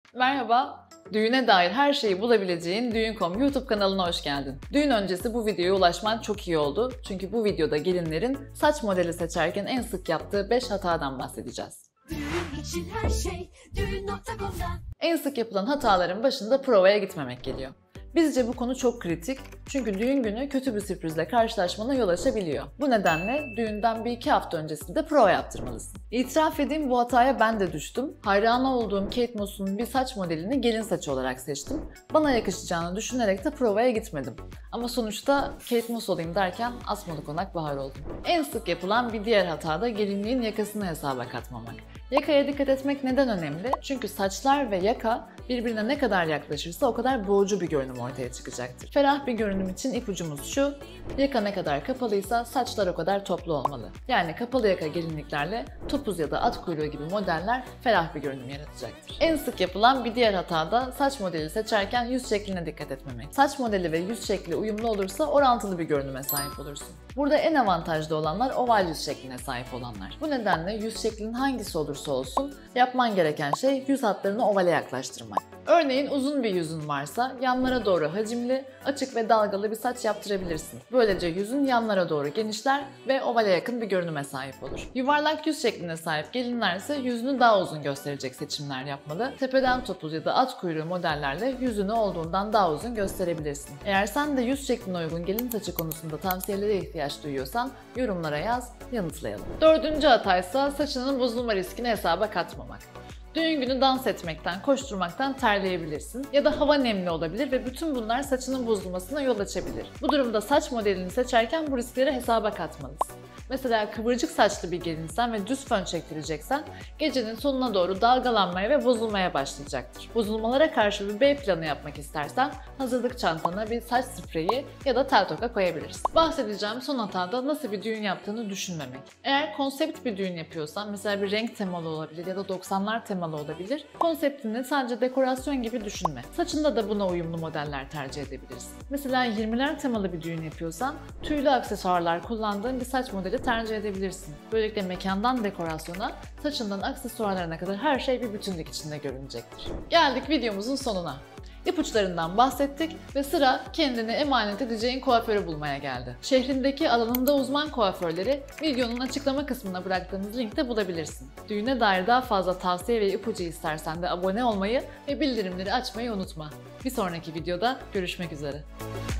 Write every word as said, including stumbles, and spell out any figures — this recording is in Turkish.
Merhaba, düğüne dair her şeyi bulabileceğin Düğün nokta com YouTube kanalına hoş geldin. Düğün öncesi bu videoya ulaşman çok iyi oldu. Çünkü bu videoda gelinlerin saç modeli seçerken en sık yaptığı beş hatadan bahsedeceğiz. Düğün için her şey düğün nokta com'da. En sık yapılan hataların başında provaya gitmemek geliyor. Bizce bu konu çok kritik çünkü düğün günü kötü bir sürprizle karşılaşmana yol açabiliyor. Bu nedenle düğünden bir iki hafta öncesinde prova yaptırmalısın. İtiraf edeyim, bu hataya ben de düştüm. Hayranı olduğum Kate Moss'un bir saç modelini gelin saçı olarak seçtim. Bana yakışacağını düşünerek de provaya gitmedim. Ama sonuçta Kate Moss olayım derken asmalı konak bahar oldum. En sık yapılan bir diğer hata da gelinliğin yakasını hesaba katmamak. Yakaya dikkat etmek neden önemli? Çünkü saçlar ve yaka birbirine ne kadar yaklaşırsa o kadar boğucu bir görünüm ortaya çıkacaktır. Ferah bir görünüm için ipucumuz şu: yaka ne kadar kapalıysa saçlar o kadar toplu olmalı. Yani kapalı yaka gelinliklerle topuz ya da at kuyruğu gibi modeller ferah bir görünüm yaratacaktır. En sık yapılan bir diğer hata da saç modeli seçerken yüz şekline dikkat etmemek. Saç modeli ve yüz şekli uyumlu olursa orantılı bir görünüme sahip olursun. Burada en avantajlı olanlar oval yüz şekline sahip olanlar. Bu nedenle yüz şeklinin hangisi olursa olsun yapman gereken şey yüz hatlarını ovale yaklaştırmak. Örneğin uzun bir yüzün varsa yanlara doğru hacimli, açık ve dalgalı bir saç yaptırabilirsin. Böylece yüzün yanlara doğru genişler ve ovale yakın bir görünüme sahip olur. Yuvarlak yüz şekline sahip gelinler ise yüzünü daha uzun gösterecek seçimler yapmalı. Tepeden topuz ya da at kuyruğu modellerle yüzünü olduğundan daha uzun gösterebilirsin. Eğer sen de yüz şekline uygun gelin saçı konusunda tavsiyelere ihtiyaç duyuyorsan yorumlara yaz, yanıtlayalım. Dördüncü hataysa saçının bozulma riskini hesaba katmamak. Düğün günü dans etmekten, koşturmaktan terleyebilirsin ya da hava nemli olabilir ve bütün bunlar saçının bozulmasına yol açabilir. Bu durumda saç modelini seçerken bu riskleri hesaba katmalısın. Mesela kıvırcık saçlı bir gelinsen ve düz fön çektireceksen gecenin sonuna doğru dalgalanmaya ve bozulmaya başlayacaktır. Bozulmalara karşı bir B planı yapmak istersen hazırlık çantana bir saç spreyi ya da tel toka koyabilirsin. Bahsedeceğim son hatada nasıl bir düğün yaptığını düşünmemek. Eğer konsept bir düğün yapıyorsan, mesela bir renk temalı olabilir ya da doksanlar temalı olabilir, konseptini sadece dekorasyon gibi düşünme. Saçında da buna uyumlu modeller tercih edebilirsin. Mesela yirmiler temalı bir düğün yapıyorsan tüylü aksesuarlar kullandığın bir saç modeli tercih edebilirsin. Böylelikle mekandan dekorasyona, saçından aksesuarlarına kadar her şey bir bütünlük içinde görünecektir. Geldik videomuzun sonuna. İpuçlarından bahsettik ve sıra kendini emanet edeceğin kuaförü bulmaya geldi. Şehrindeki alanında uzman kuaförleri videonun açıklama kısmına bıraktığımız linkte bulabilirsin. Düğüne dair daha fazla tavsiye ve ipucu istersen de abone olmayı ve bildirimleri açmayı unutma. Bir sonraki videoda görüşmek üzere.